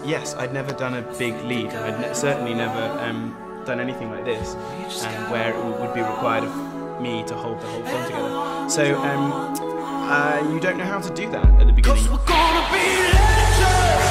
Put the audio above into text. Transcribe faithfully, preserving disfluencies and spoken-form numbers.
yes, I'd never done a big lead, and I'd ne certainly never um, done anything like this, um, where it would be required of me to hold the whole film together. So um, uh, you don't know how to do that at the beginning.